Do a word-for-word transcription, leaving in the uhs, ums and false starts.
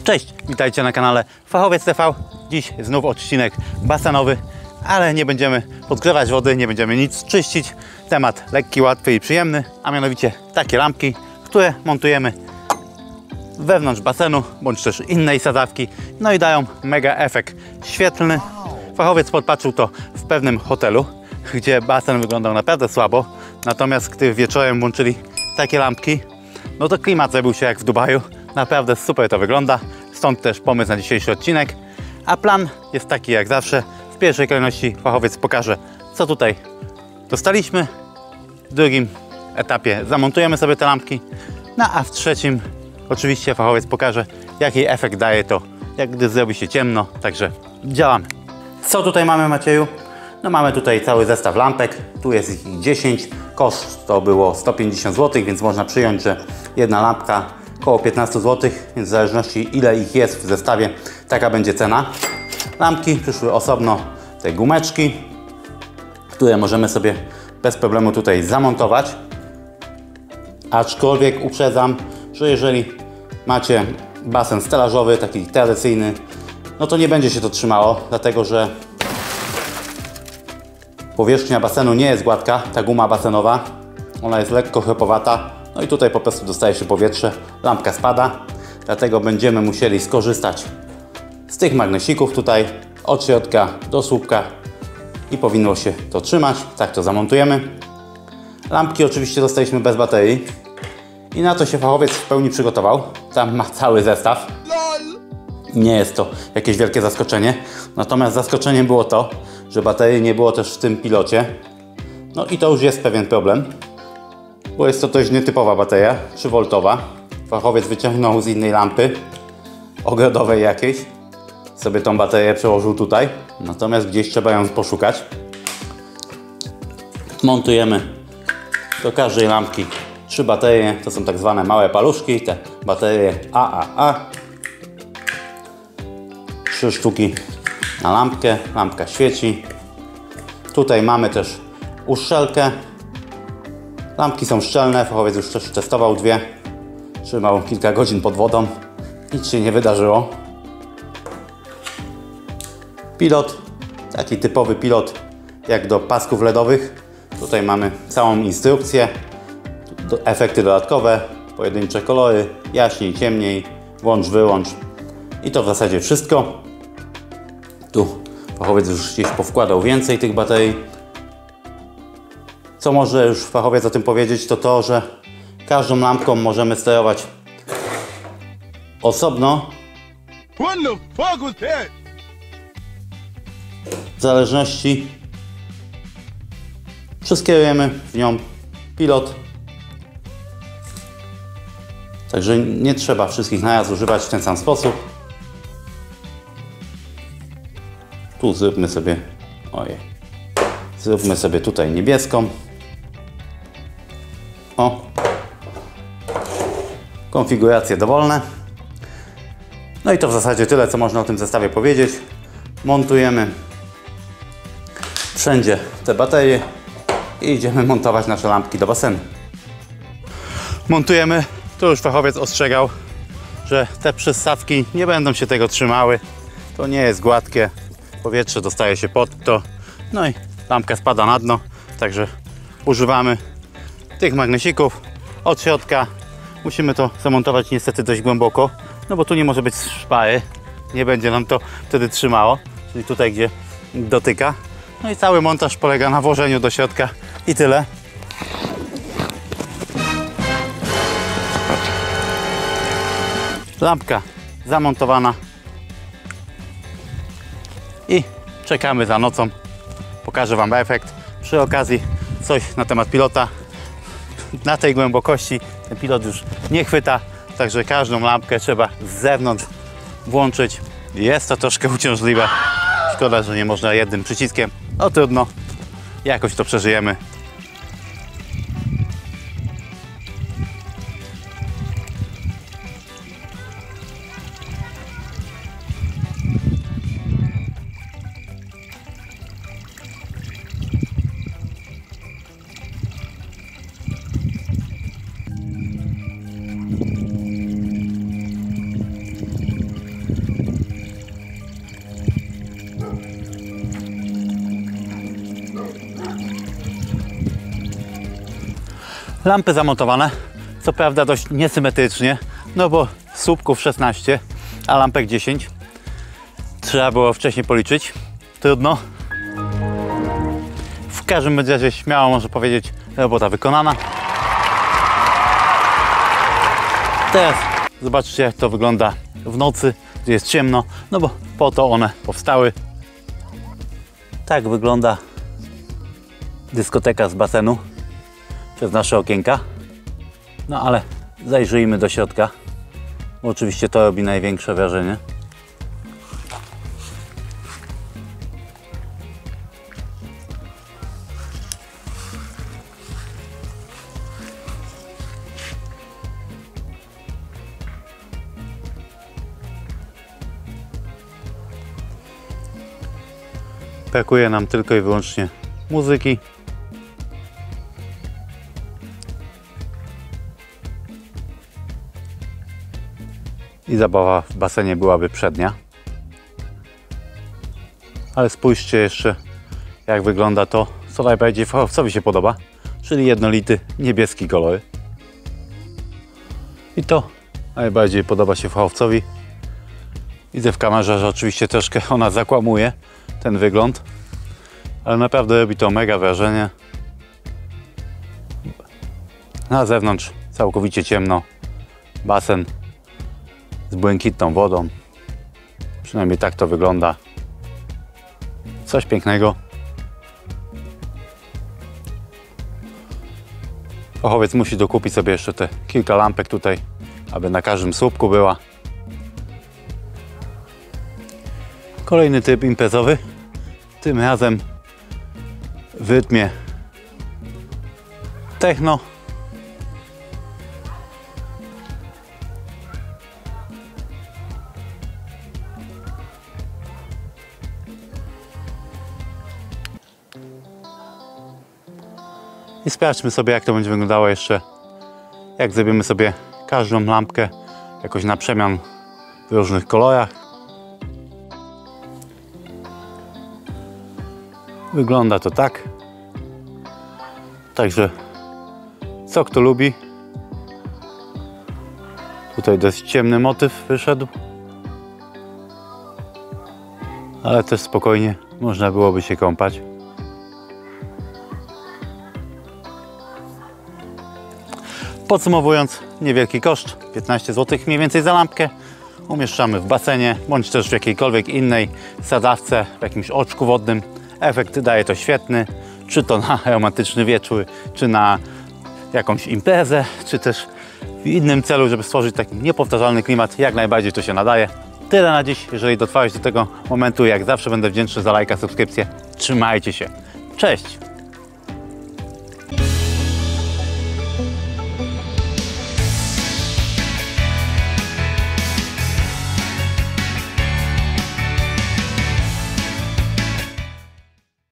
Cześć, witajcie na kanale Fachowiec T V. Dziś znów odcinek basenowy, ale nie będziemy podgrzewać wody, nie będziemy nic czyścić. Temat lekki, łatwy i przyjemny, a mianowicie takie lampki, które montujemy wewnątrz basenu, bądź też innej sadzawki, no i dają mega efekt świetlny. Fachowiec podpatrzył to w pewnym hotelu, gdzie basen wyglądał naprawdę słabo, natomiast gdy wieczorem włączyli takie lampki, no to klimat zrobił się jak w Dubaju. Naprawdę super to wygląda, stąd też pomysł na dzisiejszy odcinek. A plan jest taki jak zawsze. W pierwszej kolejności fachowiec pokaże, co tutaj dostaliśmy. W drugim etapie zamontujemy sobie te lampki. No a w trzecim oczywiście fachowiec pokaże, jaki efekt daje to, jak gdy zrobi się ciemno. Także działamy. Co tutaj mamy, Macieju? No mamy tutaj cały zestaw lampek. Tu jest ich dziesięć. Koszt to było sto pięćdziesiąt złotych, więc można przyjąć, że jedna lampka około piętnaście złotych, więc w zależności ile ich jest w zestawie, taka będzie cena. Lampki przyszły osobno, te gumeczki, które możemy sobie bez problemu tutaj zamontować. Aczkolwiek uprzedzam, że jeżeli macie basen stelażowy, taki tradycyjny, no to nie będzie się to trzymało, dlatego że powierzchnia basenu nie jest gładka, ta guma basenowa, ona jest lekko chropowata. No i tutaj po prostu dostaje się powietrze, lampka spada, dlatego będziemy musieli skorzystać z tych magnesików tutaj od środka do słupka i powinno się to trzymać. Tak to zamontujemy. Lampki oczywiście dostaliśmy bez baterii i na to się fachowiec w pełni przygotował. Tam ma cały zestaw. Nie jest to jakieś wielkie zaskoczenie, natomiast zaskoczeniem było to, że baterii nie było też w tym pilocie. No i to już jest pewien problem, bo jest to dość nietypowa bateria, trzy woltowa. Fachowiec wyciągnął z innej lampy, ogrodowej jakiejś, sobie tą baterię przełożył tutaj, natomiast gdzieś trzeba ją poszukać. Montujemy do każdej lampki trzy baterie, to są tak zwane małe paluszki, te baterie A A A. Trzy sztuki na lampkę, lampka świeci. Tutaj mamy też uszczelkę. Lampki są szczelne, fachowiec już też testował dwie. Trzymał kilka godzin pod wodą. Nic się nie wydarzyło. Pilot, taki typowy pilot jak do pasków ledowych. Tutaj mamy całą instrukcję. Efekty dodatkowe, pojedyncze kolory, jaśniej, ciemniej, włącz, wyłącz. I to w zasadzie wszystko. Tu fachowiec już gdzieś powkładał więcej tych baterii. Co może już fachowiec o tym powiedzieć, to to, że każdą lampką możemy sterować osobno. What the fuck was that? W zależności przeskierujemy w nią pilot. Także nie trzeba wszystkich naraz używać w ten sam sposób. Tu zróbmy sobie, ojej, zróbmy sobie tutaj niebieską. O, konfiguracje dowolne. No i to w zasadzie tyle, co można o tym zestawie powiedzieć. Montujemy wszędzie te baterie i idziemy montować nasze lampki do basenu. Montujemy, tu już fachowiec ostrzegał, że te przystawki nie będą się tego trzymały. To nie jest gładkie, powietrze dostaje się pod to, no i lampka spada na dno, także używamy tych magnesików od środka. Musimy to zamontować niestety dość głęboko, no bo tu nie może być szpary, nie będzie nam to wtedy trzymało, czyli tutaj, gdzie dotyka. No i cały montaż polega na włożeniu do środka i tyle. Lampka zamontowana i czekamy za nocą. Pokażę Wam efekt. Przy okazji coś na temat pilota. Na tej głębokości ten pilot już nie chwyta, także każdą lampkę trzeba z zewnątrz włączyć. Jest to troszkę uciążliwe. Szkoda, że nie można jednym przyciskiem. No trudno, jakoś to przeżyjemy. Lampy zamontowane, co prawda dość niesymetrycznie, no bo słupków szesnaście, a lampek dziesięć. Trzeba było wcześniej policzyć. Trudno. W każdym razie śmiało można powiedzieć, robota wykonana. Teraz zobaczcie, jak to wygląda w nocy, gdzie jest ciemno, no bo po to one powstały. Tak wygląda dyskoteka z basenu przez nasze okienka. No ale zajrzyjmy do środka, bo oczywiście to robi największe wrażenie. Brakuje nam tylko i wyłącznie muzyki. I zabawa w basenie byłaby przednia. Ale spójrzcie jeszcze, jak wygląda to, co najbardziej fachowcowi się podoba, czyli jednolity niebieski kolor. I to najbardziej podoba się fachowcowi. Widzę w kamerze, że oczywiście troszkę ona zakłamuje ten wygląd, ale naprawdę robi to mega wrażenie. Na zewnątrz całkowicie ciemno, basen z błękitną wodą, przynajmniej tak to wygląda. Coś pięknego. Fachowiec musi dokupić sobie jeszcze te kilka lampek tutaj, aby na każdym słupku była. Kolejny typ imprezowy, tym razem w rytmie techno. I sprawdźmy sobie, jak to będzie wyglądało jeszcze, jak zrobimy sobie każdą lampkę jakoś na przemian w różnych kolorach. Wygląda to tak. Także co kto lubi. Tutaj dość ciemny motyw wyszedł, ale też spokojnie można byłoby się kąpać. Podsumowując, niewielki koszt, piętnaście złotych mniej więcej za lampkę. Umieszczamy w basenie, bądź też w jakiejkolwiek innej sadzawce, w jakimś oczku wodnym. Efekt daje to świetny, czy to na romantyczny wieczór, czy na jakąś imprezę, czy też w innym celu, żeby stworzyć taki niepowtarzalny klimat. Jak najbardziej to się nadaje. Tyle na dziś. Jeżeli dotrwałeś do tego momentu, jak zawsze będę wdzięczny za lajka, subskrypcję. Trzymajcie się. Cześć!